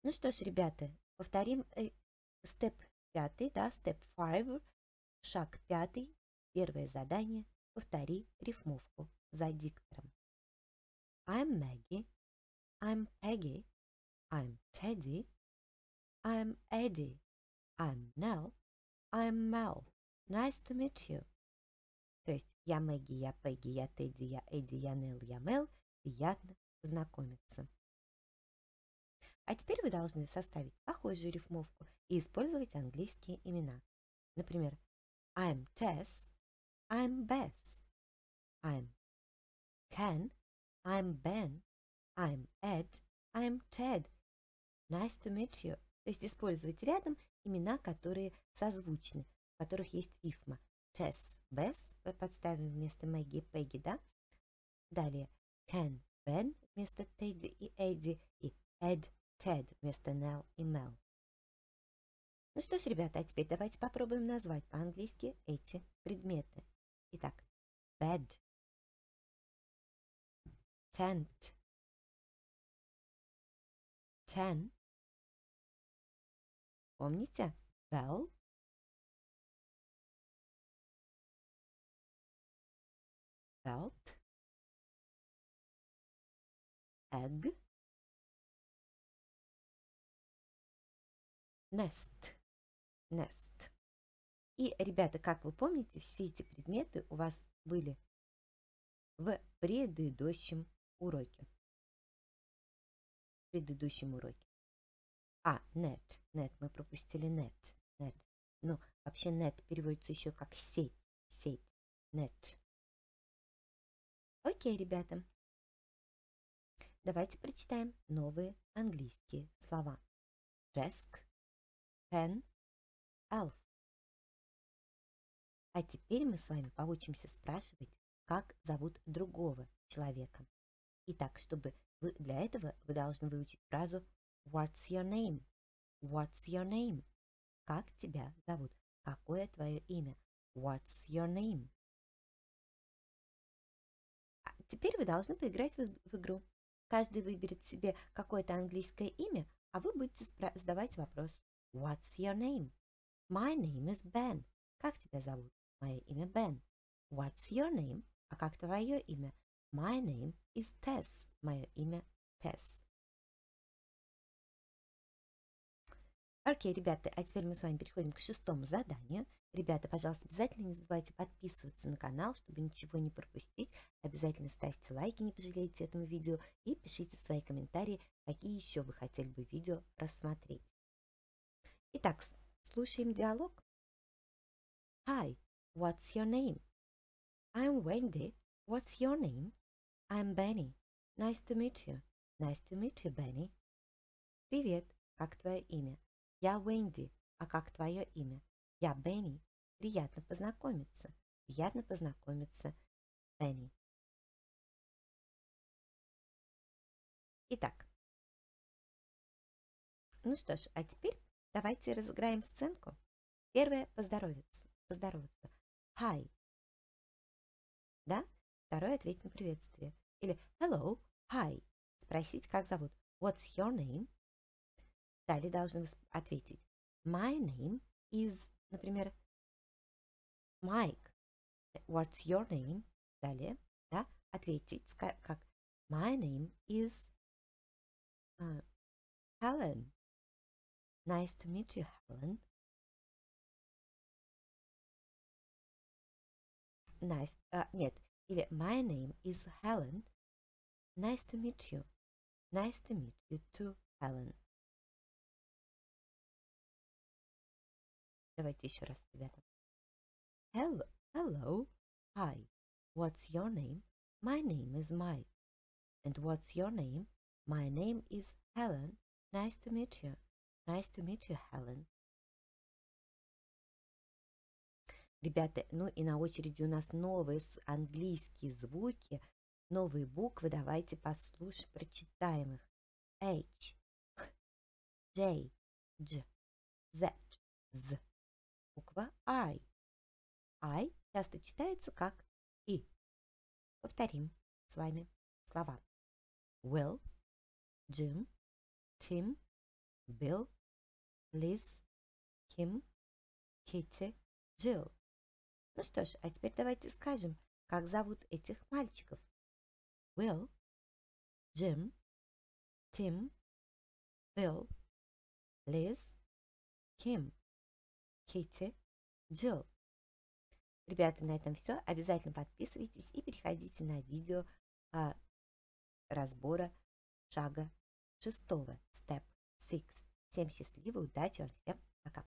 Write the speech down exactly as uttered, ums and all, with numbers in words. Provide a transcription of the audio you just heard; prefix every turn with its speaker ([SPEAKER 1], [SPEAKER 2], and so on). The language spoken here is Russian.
[SPEAKER 1] Ну что ж, ребята, повторим степ пятый, да, степ five, шаг пятый, первое задание. Повтори рифмовку за диктором. I'm Maggie, I'm Peggy, I'm Teddy, I'm Eddie, I'm Nell, I'm Mel. Nice to meet you. То есть я Мэгги, я Пегги, я Тедди, я Эдди, я Нелл, я Мел. Приятно познакомиться. А теперь вы должны составить похожую рифмовку и использовать английские имена. Например, I'm Tess, I'm Bess, I'm Ken, I'm Ben, I'm Ed, I'm Ted. Nice to meet you. То есть использовать рядом имена, которые созвучны, в которых есть рифма. Tess, Bess, подставим вместо Мэгги, Пегги, да? Далее Ken, Ben вместо Тедди и Эдди, и Ed, Ted вместо Nell и Mel. Ну что ж, ребята, а теперь давайте попробуем назвать по-английски эти предметы. Итак, bed, tent, ten. Помните? Bell, belt, egg, nest, nest. И, ребята, как вы помните, все эти предметы у вас были в предыдущем уроке. В предыдущем уроке. А, net. Net. Мы пропустили net. Net. Но вообще net переводится еще как сеть. Сеть. Net. Окей, ребята. Давайте прочитаем новые английские слова. Desk, pen, elf. А теперь мы с вами поучимся спрашивать, как зовут другого человека. Итак, чтобы вы для этого вы должны выучить фразу What's your name? What's your name? Как тебя зовут? Какое твое имя? What's your name? А теперь вы должны поиграть в, в игру. Каждый выберет себе какое-то английское имя, а вы будете задавать вопрос. What's your name? My name is Ben. Как тебя зовут? Мое имя Бен. What's your name? А как твое имя? My name is Tess. Мое имя Tess. Окей, ребята, а теперь мы с вами переходим к шестому заданию. Ребята, пожалуйста, обязательно не забывайте подписываться на канал, чтобы ничего не пропустить. Обязательно ставьте лайки, не пожалейте этому видео, и пишите свои комментарии, какие еще вы хотели бы видео рассмотреть. Итак, слушаем диалог. Hi, what's your name? I'm Wendy. What's your name? I'm Benny. Nice to meet you. Nice to meet you, Benny. Привет, как твое имя? Я Уэнди, а как твое имя? Я Бенни. Приятно познакомиться. Приятно познакомиться, Бенни. Итак, ну что ж, а теперь давайте разыграем сценку. Первое – поздороваться. Поздороваться. Hi. Да? Второе – ответить на приветствие. Или hello, hi. Спросить, как зовут. What's your name? Далее должны ответить. My name is, например, Mike. What's your name? Далее, да, ответить как My name is uh, Helen. Nice to meet you, Helen. Nice, uh, нет, или My name is Helen. Nice to meet you. Nice to meet you too, Helen. Давайте еще раз, ребята. Hello, hello, hi. What's your name? My name is Mike. And what's your name? My name is Helen. Nice to meet you. Nice to meet you, Helen. Ребята, ну и на очереди у нас новые английские звуки, новые буквы. Давайте послушаем, прочитаем их. H, H, J, J, Z, Z. Буква I. I часто читается как И. Повторим с вами слова. Will, Jim, Tim, Билл, Лиз, Ким, Китти, Джилл. Ну что ж, а теперь давайте скажем, как зовут этих мальчиков. Will, Jim, Tim, Bill, Liz, Kim, Kitty, Jill. Ребята, на этом все. Обязательно подписывайтесь и переходите на видео а, разбора шага шестого. Step шесть. Всем счастливо, удачи вам, всем пока.